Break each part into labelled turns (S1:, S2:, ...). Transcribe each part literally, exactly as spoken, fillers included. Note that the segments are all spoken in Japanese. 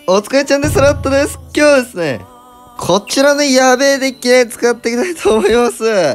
S1: お疲れちゃんです。ラットです。今日はですね、こちらのやべえデッキで使っていきたいと思います。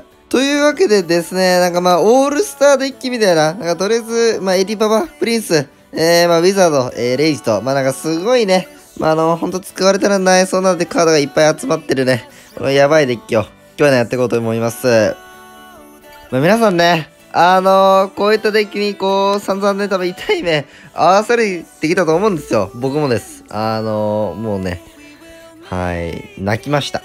S1: というわけでですね、なんかまあ、オールスターデッキみたいな、なんかとりあえず、まあ、エリババ、プリンス、えー、まあ、ウィザード、えー、レイジと、まあなんかすごいね、まああの、ほんと使われたらなえそうなのでカードがいっぱい集まってるね、このやばいデッキを、今日はね、やっていこうと思います。まあ、皆さんね、あのー、こういったデッキにこう、散々ね、多分痛い目、合わされてきたと思うんですよ。僕もです。あのー、もうね、はい、泣きました。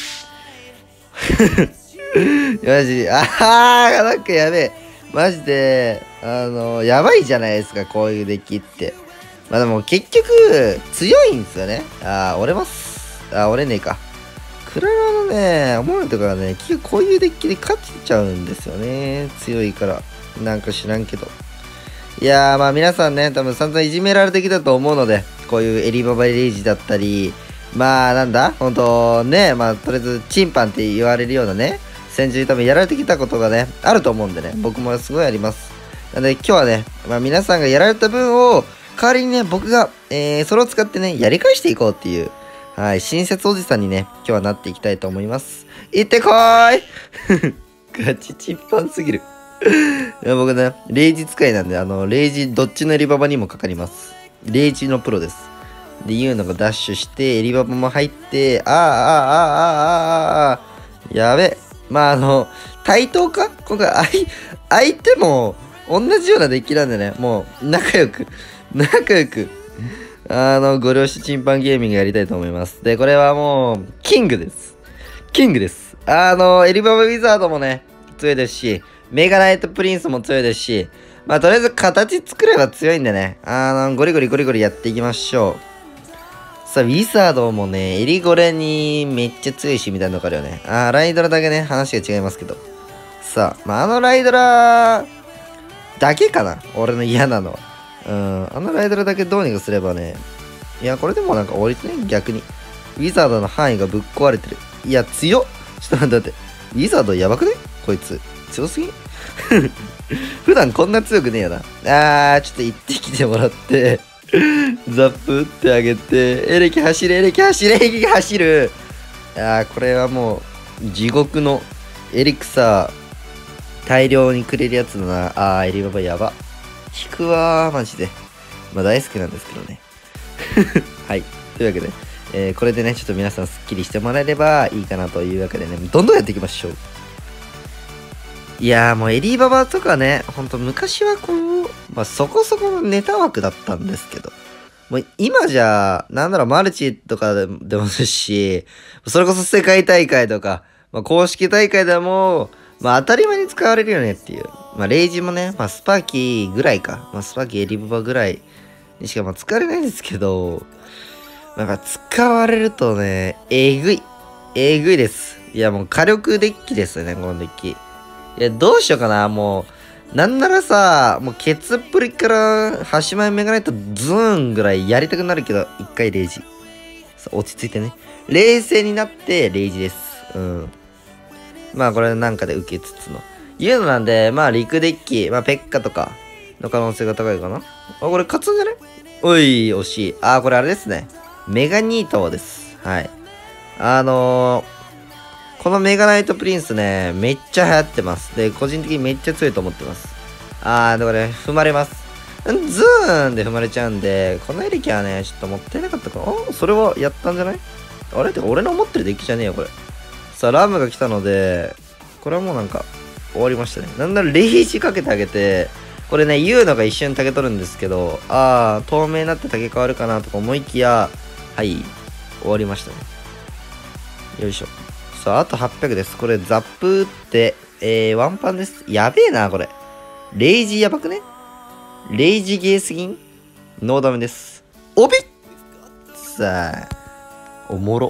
S1: マジ、あー、なんかやべえ。マジで、あのー、やばいじゃないですか、こういうデッキって。まあでも結局、強いんですよね。あー、折れます。あー、折れねえか。クララのね、思うとかね、結局こういうデッキで勝っちゃうんですよね。強いから。なんか知らんけど。いやー、まあ皆さんね、多分散々いじめられてきたと思うので、こういうエリババレイジだったり、まあなんだ、ほんとね、まあとりあえずチンパンって言われるようなね、戦時に多分やられてきたことがね、あると思うんでね、僕もすごいあります。なので今日はね、まあ皆さんがやられた分を、代わりにね、僕が、えー、それを使ってね、やり返していこうっていう、はい、親切おじさんにね、今日はなっていきたいと思います。行ってこーいガチチンパンすぎるいや僕ね、レイジ使いなんで、あの、レイジどっちのエリババにもかかります。レイジのプロです。で、言うのがダッシュして、エリババも入って、あーあーあーあーあーあーやべ。まあ、あの、対等か今回、相、相手も同じようなデッキなんでね、もう、仲良く、仲良く、あの、ご両親チンパンゲーミングやりたいと思います。で、これはもう、キングです。キングです。あの、エリババウィザードもね、強いですし、メガナイトプリンスも強いですし、まあ、とりあえず形作れば強いんでね、あの、ゴリゴリゴリゴリやっていきましょう。さあ、ウィザードもね、エリゴレにめっちゃ強いし、みたいなのがあるよね。あー、ライドラだけね、話が違いますけど。さあ、まあ、あのライドラだけかな俺の嫌なのは。うん、あのライドラだけどうにかすればね。いや、これでもなんか終わりね、逆に。ウィザードの範囲がぶっ壊れてる。いや、強っちょっと待って。ウィザードやばくねこいつ。強すぎ普段こんな強くねえよな。あー、ちょっと行ってきてもらって、ザップ打ってあげて、エレキ走れ、エレキ走れ、エレキ走る。あー、これはもう、地獄のエリクサー、大量にくれるやつだな。あー、エリババやば。引くわー、マジで。まあ大好きなんですけどね。はい。というわけで、えー、これでね、ちょっと皆さんスッキリしてもらえればいいかなというわけでね、どんどんやっていきましょう。いやーもうエリババとかね、ほんと昔はこう、まあそこそこのネタ枠だったんですけど、もう今じゃ、なんだろう、マルチとかでもですし、それこそ世界大会とか、まあ公式大会でも、まあ当たり前に使われるよねっていう。まあレイジもね、まあスパーキーぐらいか。まあスパーキーエリババぐらいにしかまあ使われないんですけど、なんか使われるとね、えぐい。えぐいです。いやもう火力デッキですよね、このデッキ。いや、どうしようかな、もう。なんならさ、もうケツっぷりから端前メガネとズーンぐらいやりたくなるけど、一回レイジ。落ち着いてね。冷静になってレイジです。うん。まあこれなんかで受けつつの。いうのなんで、まあ陸デッキ、まあペッカとかの可能性が高いかな。あ、これ勝つんじゃね？おい、惜しい。あ、これあれですね。メガニートです。はい。あのー、このメガナイトプリンスね、めっちゃ流行ってます。で、個人的にめっちゃ強いと思ってます。あー、でもね、踏まれます。ズーンで踏まれちゃうんで、このエレキはね、ちょっともったいなかったかな。あ、それはやったんじゃない？あれってか、俺の思ってるデッキじゃねえよ、これ。さあ、ラムが来たので、これはもうなんか、終わりましたね。なんならレイジかけてあげて、これね、言うのが一瞬竹取るんですけど、あー、透明になって竹変わるかなとか思いきや、はい、終わりましたね。よいしょ。さあ、あとはっぴゃくです。これ、ザップ打って、えー、ワンパンです。やべえな、これ。レイジやばくね？レイジゲーすぎん？ノーダメです。おびっさあ、おもろ。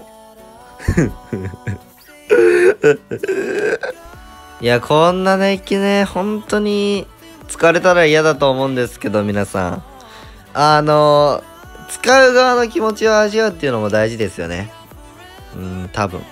S1: いや、こんなデッキね、本当に使われたら嫌だと思うんですけど、皆さん。あの、使う側の気持ちを味わうっていうのも大事ですよね。うん、多分。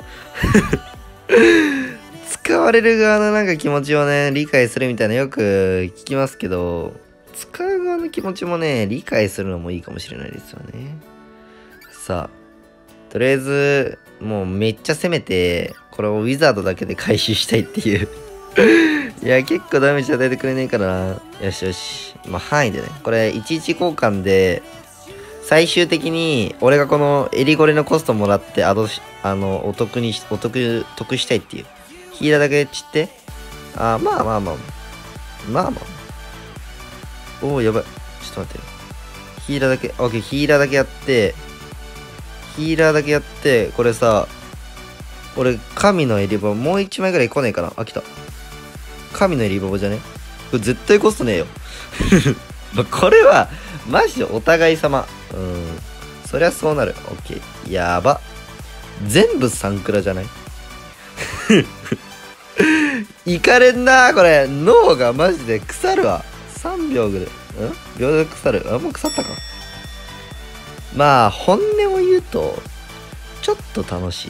S1: 使われる側のなんか気持ちをね、理解するみたいなよく聞きますけど、使う側の気持ちもね、理解するのもいいかもしれないですよね。 さあ、とりあえず、もうめっちゃ攻めて、これをウィザードだけで回収したいっていう。いや、結構ダメージ与えてくれねえからな。よしよし。まあ、範囲でね。これ、いちいち交換で、最終的に、俺がこのエリゴレのコストもらって、アドし、あの、お得にし、お得、得したいっていう。ヒーラーだけ散って。あー、まあまあまあ。まあまあ。おー、やばい。ちょっと待って。ヒーラーだけ、オッケー、ヒーラーだけやって、ヒーラーだけやって、これさ、俺、神のエリバボもう一枚ぐらい来ねえかな。あ、来た。神のエリバボじゃね？これ絶対コストねえよ。これは、マジでお互い様。うん。そりゃそうなる。オッケー。やば。全部サンクラじゃない？いかれんなー、これ。脳がマジで腐るわ。さんびょうぐらい。ん秒で腐る。あ、もう腐ったか。まあ、本音を言うと、ちょっと楽しい。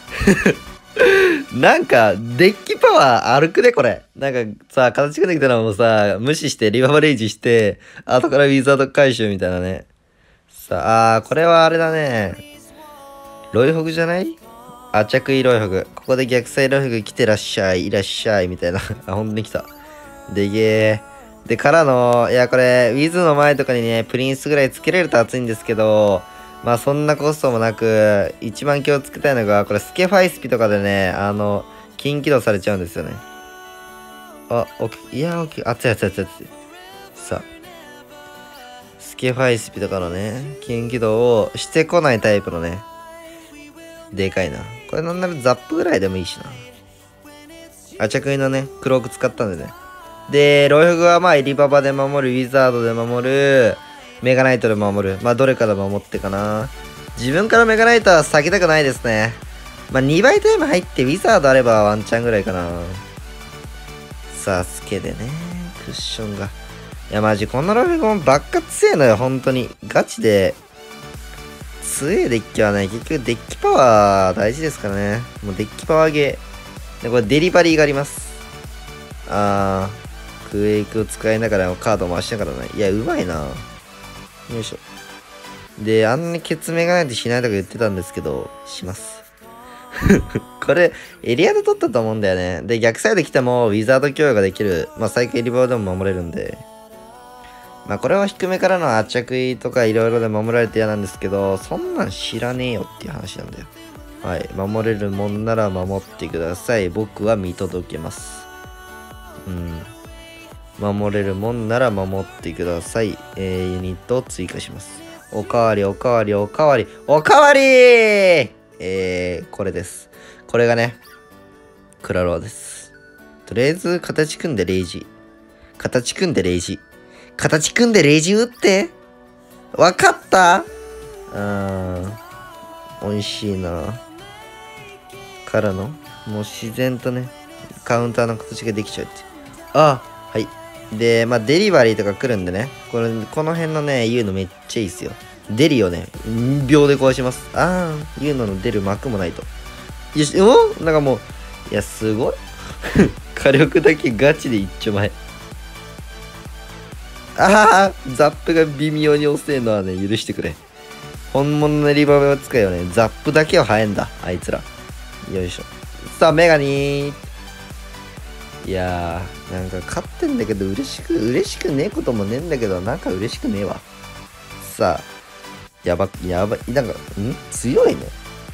S1: なんか、デッキパワー歩くで、これ。なんかさ、形ができたのもさ、無視してリババレイジして、後からウィザード回収みたいなね。さあ、あー、これはあれだね。ロイホグじゃない？あちゃくいロイホグ。ここで逆サイロイホグ来てらっしゃい、いらっしゃい、みたいな。あ、ほんとに来た。でげー。で、からの、いや、これ、ウィズの前とかにね、プリンスぐらいつけれると熱いんですけど、まあそんなコストもなく、一番気をつけたいのが、これスケファイスピとかでね、あの、禁起動されちゃうんですよね。あ、オッケー。いや、オッケー。熱い熱い熱い熱い。さあ。スケファイスピとかのね、禁起動をしてこないタイプのね、でかいな。これなんならザップぐらいでもいいしな。あちゃくいのね、クローク使ったんでね。で、ロイフグはまあエリババで守る、ウィザードで守る、メガナイトで守る。まあどれかで守ってかな。自分からメガナイトは避けたくないですね。まあにばいタイム入ってウィザードあればワンチャンぐらいかな。サスケでね、クッションが。いやマジこんなロイフグもばっか強えのよ、本当に。ガチで。強えデッキはね、結局デッキパワー大事ですからね。もうデッキパワーゲー。で、これデリバリーがあります。あー、クエイクを使いながらカード回しながらね。いや、うまいな。よいしょ。で、あんなケツメガナイトしないとか言ってたんですけど、します。これ、エリアで取ったと思うんだよね。で、逆サイド来ても、ウィザード供与ができる。まあ、最近エリバーでも守れるんで。まあ、これは低めからの圧着いとかいろいろで守られて嫌なんですけど、そんなん知らねえよっていう話なんだよ。はい。守れるもんなら守ってください。僕は見届けます。うん。守れるもんなら守ってください。えー、ユニットを追加します。おかわり、おかわり、おかわり、おかわりーえー、これです。これがね、クラロワです。とりあえず、形組んでレイジ。形組んでレイジ。形組んでレイジ打ってわかった？うーん。美味しいな。からの、もう自然とね、カウンターの形ができちゃうって。あ、はい。で、まあ、デリバリーとか来るんでね。これ、この辺のね、言うのめっちゃいいっすよ。デリをね、秒で壊します。あー、言うのの出る幕もないと。よし、おなんかもう、いや、すごい。火力だけガチで一丁前。あー、ザップが微妙に遅えのはね、許してくれ。本物のリババを使うよね。ザップだけは早いんだ、あいつら。よいしょ。さあ、メガニー。いやー、なんか勝ってんだけど、嬉しく、嬉しくねえこともねえんだけど、なんか嬉しくねえわ。さあ、やば、やばい、なんか、ん強いね。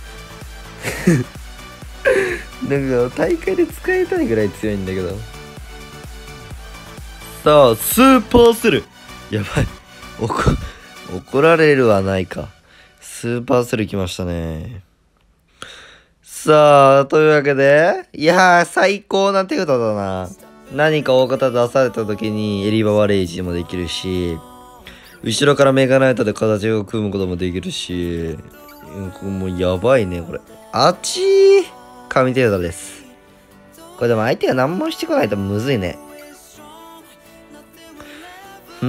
S1: なんか、大会で使いたいぐらい強いんだけど。さあ、スーパーセル。やばい。怒、怒られるはないか。スーパーセル来ましたね。さあ、というわけで、いやー、最高な手札だな。何か大方出された時にエリババレイジもできるし、後ろからメガナイトで形を組むこともできるし、もうやばいね、これ。あっちー神手札です。これでも相手が何もしてこないとむずいね。うん。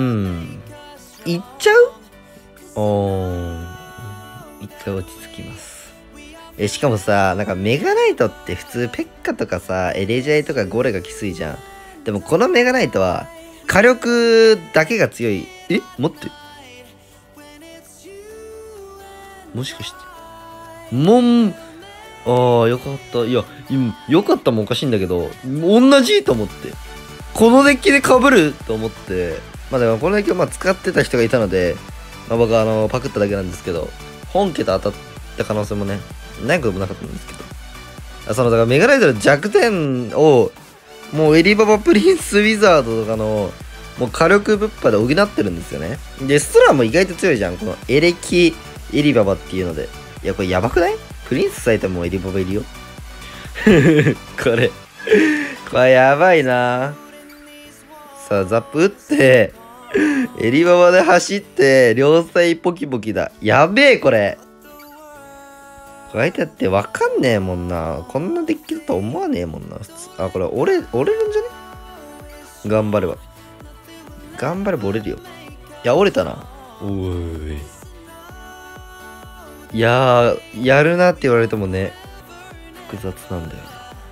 S1: いっちゃう？おー。一回落ち着きます。え、しかもさ、なんかメガナイトって普通ペッカとかさ、エレジャイとかゴレがきついじゃん。でもこのメガナイトは火力だけが強い。え待って。 もしかして。もん、ああ、よかった。いや、よかったもおかしいんだけど、同じと思って。このデッキで被ると思って、まあでもこのデッキをまあ使ってた人がいたので、まあ僕はあの、パクっただけなんですけど、本家と当たった可能性もね、ないこともなかったんですけど。その、だからメガライドの弱点を、もうエリババプリンスウィザードとかの、もう火力ぶっぱで補ってるんですよね。で、ストラも意外と強いじゃん。このエレキエリババっていうので。いや、これやばくない？プリンスされてもエリババいるよ。これ。これやばいな。さあ、ザップ打って、エリババで走って、両サイポキポキだ。やべえ、これ。こうやってやってわかんねえもんな。こんなデッキだと思わねえもんな。普通。あ、これ折れ、折れるんじゃね？頑張れば。頑張れば折れるよ。いや、折れたな。おーい。いやー、やるなって言われてもね、複雑なんだよな。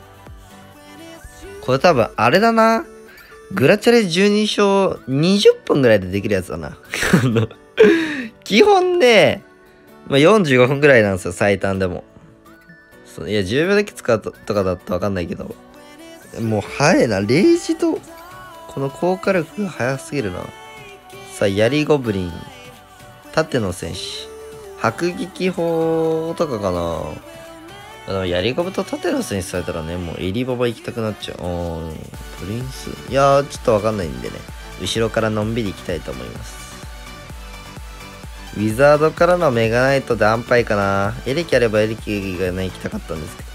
S1: これ多分、あれだな。グラチャレじゅうに勝にじゅっぷんぐらいでできるやつだな。基本ね、まあ、よんじゅうごふんぐらいなんですよ、最短でも。そう、いや、じゅうびょうだけ使うとかだとわかんないけど。もう早いな。レイジと、この効果力が早すぎるな。さあ、槍ゴブリン。盾の戦士。迫撃砲とかかな。でも、槍ゴブと盾の戦士されたらね、もうエリババ行きたくなっちゃう。うん。プリンス。いやー、ちょっとわかんないんでね。後ろからのんびり行きたいと思います。ウィザードからのメガナイトで安牌かな。エレキあればエレキがね、行きたかったんですけ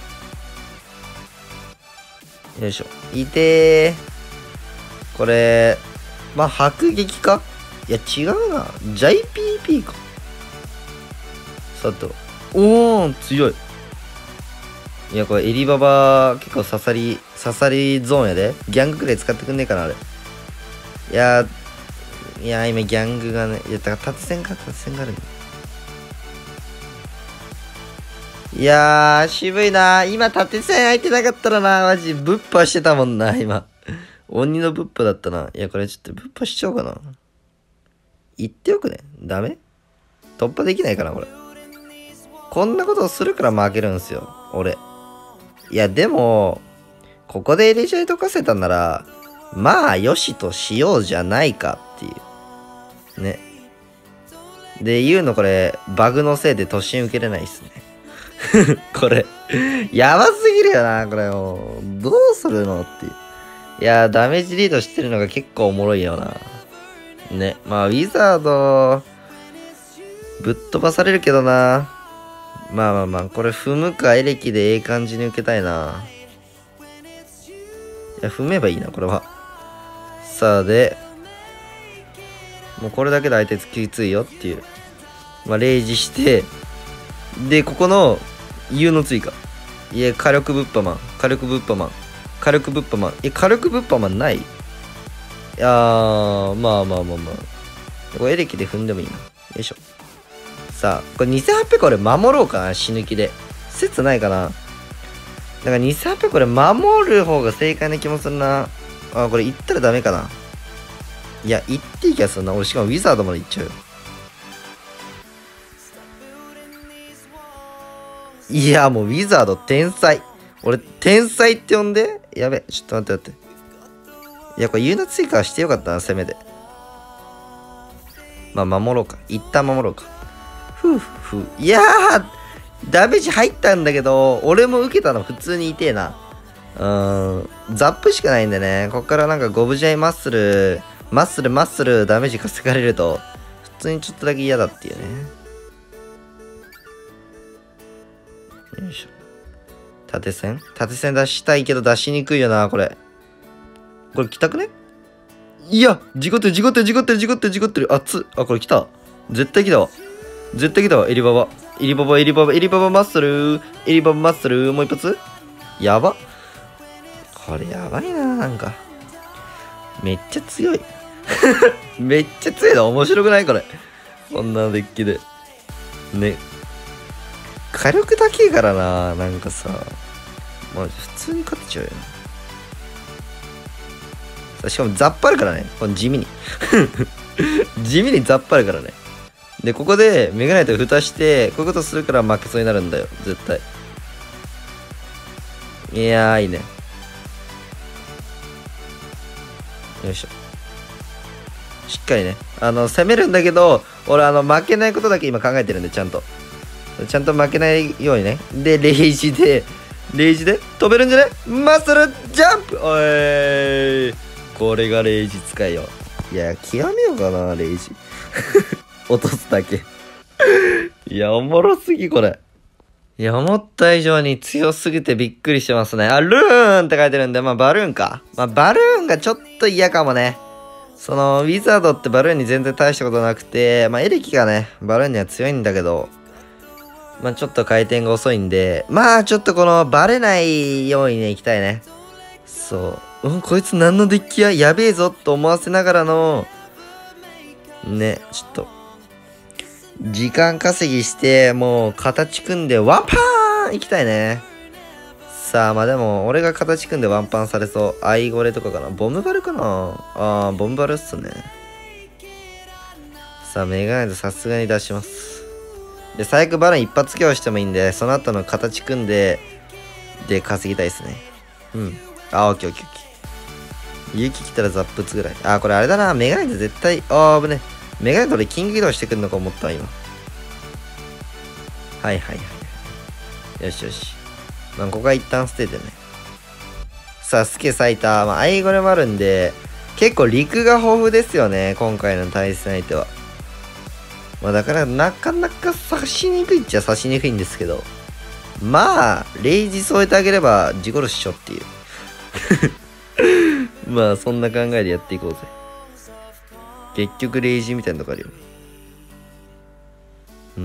S1: ど。よいしょ。いてー。これ、まあ、迫撃か？いや、違うな。ジャイ ピーピー か。さて、おー、強い。いや、これ、エリババ、結構刺さり、刺さりゾーンやで。ギャングくらい使ってくんねえかな、あれ。いやー、いやー、今、ギャングがね、いや、だから、縦線か、縦線があるんだ。いやー、渋いなー。今、縦線空いてなかったらな、マジ、ぶっ破してたもんな、今。鬼のぶっ破だったな。いや、これちょっとぶっ破しちゃおうかな。言ってよくね。ダメ？突破できないかな、これ。こんなことをするから負けるんすよ、俺。いや、でも、ここでエレジャイ解かせたなら、まあ、よしとしようじゃないかっていう。ね。で、言うのこれ、バグのせいで突進受けれないっすね。これ、やばすぎるよな、これもう。どうするのっていう。いやー、ダメージリードしてるのが結構おもろいよな。ね。まあ、ウィザード、ぶっ飛ばされるけどな。まあまあまあ、これ踏むかエレキでええ感じに受けたいな。いや、踏めばいいな、これは。さあ、で、もうこれだけで相手きついよっていう。まあ、レイジして、で、ここの U の追加。いや、火力ぶっぱマン。火力ぶっぱマン。火力ぶっぱマン。え、火力ぶっぱマンない？いやー、まあまあまあまあ。これエレキで踏んでもいいな。よいしょ。さあ、これにせんはっぴゃく俺守ろうかな、死ぬ気で。説ないかな。だからにせんはっぴゃくこれ守る方が正解な気もするな。あ、これ行ったらダメかな。いや、行っていい気がするな。俺しかもウィザードまで行っちゃうよ。いや、もうウィザード天才。俺、天才って呼んで。やべ、ちょっと待って待って。いや、これ U の追加してよかったな、攻めで。まあ、守ろうか。一旦守ろうか。ふうふう。いやー、ダメージ入ったんだけど、俺も受けたの普通に痛えな。うーん、ザップしかないんでね。こっからなんかゴブジャイマッスル、マッスルマッスルダメージ稼がれると、普通にちょっとだけ嫌だっていうね。よいしょ。縦線縦線出したいけど出しにくいよな、これ。これ来たくね？いや、事故ってる、事故ってる、事故ってる、事故ってる、事故ってる。熱っ。あ、これ来た。絶対来たわ。絶対来たわ、エリババ。エリババ、エリババ、エリババマッスル。エリババマッスル。もう一発やば。これやばいな、なんか。めっちゃ強い。めっちゃ強いな。面白くないこれ。こんなデッキで。ね。火力だけからな、なんかさ。まあ、普通に勝っちゃうよな。しかもザッパあるからね。この地味に。地味にザッパあるからね。 で、ここでメガナイト蓋して、こういうことするから負けそうになるんだよ。絶対。いやー、いいね。よいしょ。しっかりね。あの、攻めるんだけど、俺、あの、負けないことだけ今考えてるんで、ちゃんと。ちゃんと負けないようにね。で、レイジで、レイジで飛べるんじゃねマッスルジャンプおいこれがレイジ使いよ。いや、極めようかな、レイジ。落とすだけ。いや、おもろすぎ、これ。いや、思った以上に強すぎてびっくりしてますね。あ、ルーンって書いてるんで、まあ、バルーンか。まあ、バルーンがちょっと嫌かもね。その、ウィザードってバルーンに全然大したことなくて、まあ、エレキがね、バルーンには強いんだけど、まあ、ちょっと回転が遅いんで、まあ、ちょっとこの、バレないようにね、行きたいね。そう。うん、こいつ何のデッキややべえぞと思わせながらの、ね、ちょっと、時間稼ぎして、もう、形組んで、ワンパーン行きたいね。さあ、まあでも、俺が形組んでワンパンされそう。アイゴレとかかな。ボムバルかな。あー、ボムバルっすね。さあ、メガネでさすがに出します。で、最悪バルン一発強してもいいんで、その後の形組んで、で、稼ぎたいですね。うん。あ、オッケーオッケーオッケー。勇気来たらザップツぐらい。あ、これあれだな。メガネで絶対、あー、危ね。メガネで俺キング移動してくんのか思った今。はいはいはい。よしよし。まあ、ここは一旦捨ててね。さあ、スケ最多。まあ、アイゴレもあるんで、結構陸が豊富ですよね。今回の対戦相手は。まあ、だから、なかなか刺しにくいっちゃ刺しにくいんですけど。まあ、レイジ添えてあげれば、事故るっしょっていう。まあ、そんな考えでやっていこうぜ。結局、レイジみたいなとこあるよ。うん。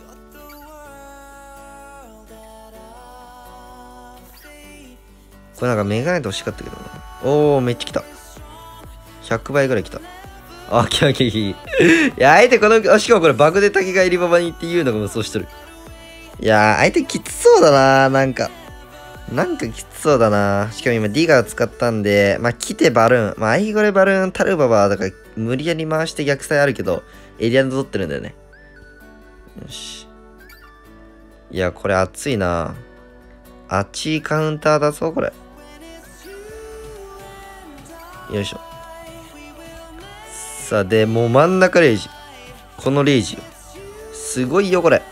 S1: これなんかメガネと欲しかったけどな。おー、めっちゃ来た。ひゃくばいぐらい来た。あ、来た来た来た。いや、相手この、あ、しかもこれバグで竹がエリババにっていうのが無双しとる。いやー、相手きつそうだな、なんか。なんかきつそうだな。しかも今ディガー使ったんで、まあ、来てバルーン。まあ、アイゴレバルーン、タルババだから無理やり回して逆サイあるけど、エリアンド取ってるんだよね。よし。いや、これ熱いな。熱いカウンターだぞ、これ。よいしょ。さあ、で、もう真ん中レイジ。このレイジ。すごいよ、これ。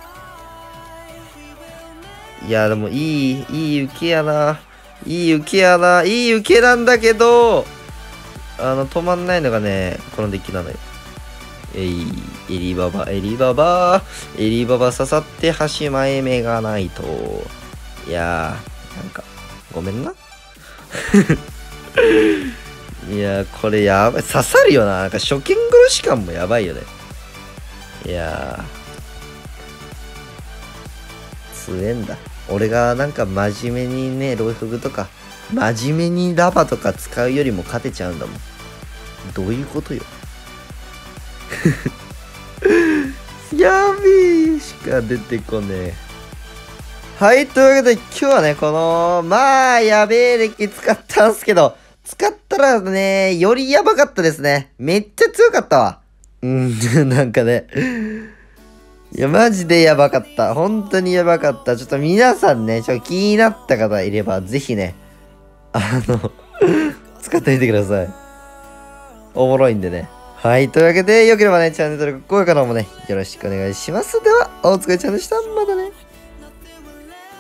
S1: いや、でもいい、いい受けやな。いい受けやな。いい受けなんだけど、あの、止まんないのがね、このデッキなのよ。えい、エリババ、エリババ、エリババ刺さって端前目がないと。いやー、なんか、ごめんな。いやー、これやばい。刺さるよな。なんか初見殺し感もやばいよね。いやー、強えんだ。俺がなんか真面目にね、ロイフグとか、真面目にラバとか使うよりも勝てちゃうんだもん。どういうことよ。やべえしか出てこねえ。はい、というわけで今日はね、この、まあ、やべえデッキ使ったんすけど、使ったらね、よりやばかったですね。めっちゃ強かったわ。うん、なんかね。いや、マジでやばかった。本当にやばかった。ちょっと皆さんね、ちょっと気になった方いれば、ぜひね、あの、使ってみてください。おもろいんでね。はい。というわけで、よければね、チャンネル登録、高評価の方もね、よろしくお願いします。では、お疲れちゃんでした。またね。